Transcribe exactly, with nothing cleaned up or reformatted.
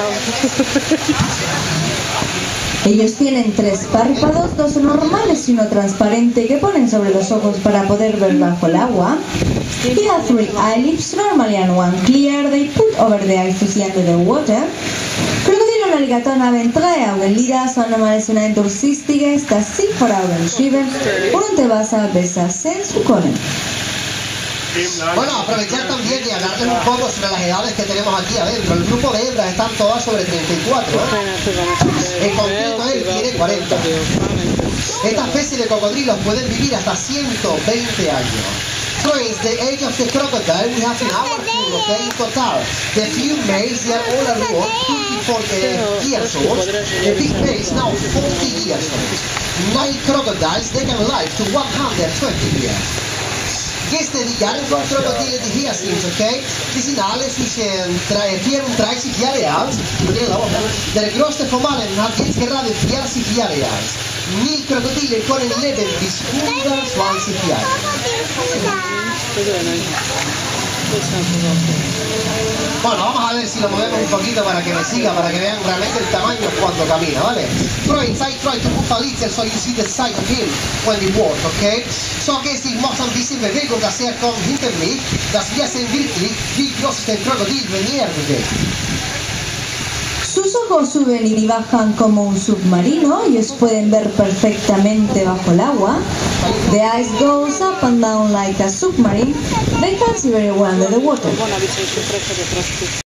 Ellos tienen tres párpados, dos normales y uno transparente que ponen sobre los ojos para poder ver bajo el agua. They have three eyelids normally and one clear. They put over the eyes to see under the water. Krokodil och alligatorn har en tre ögonlidar så normalt sina endurcistiga está así för ögonskivern och inte basa besa sen su conen. Bueno, aprovechar también y hablarles un poco sobre las edades que tenemos aquí adentro. El grupo de hembras están todas sobre treinta y cuatro, ¿eh? En concreto él tiene cuarenta. Esta especie de cocodrilos pueden vivir hasta ciento veinte años. Friends, the age of the crocodile we have in our pool, okay, in total. The few males, they are all around thirty-four years old. The big males now forty years old. Nine crocodiles, they can live to one hundred twenty years. Gäster die jaren van krokodillen die heerskins, oké? Die zijn alle tussen vierunddreißig Jahre alt. Der größte von allen hat jetzt gerade vierzig Jahre alt. Nie Krokodile können leben bis hundertzwanzig Jahre. Bueno, vamos a ver si lo movemos un poquito para que me siga, para que vean realmente el tamaño cuando camina, ¿vale? Friends, I try to move a little so you see the side of him when he walks, okay? So Gäste, ich mache ein bisschen Bewegung, dass er kommt hinter mich, dass wir sehen wirklich, wie groß der Krokodil, wenn er bewegt. Sus ojos suben y bajan como un submarino, ellos pueden ver perfectamente bajo el agua. The eyes goes up and down like a submarine. They can see very well under the water.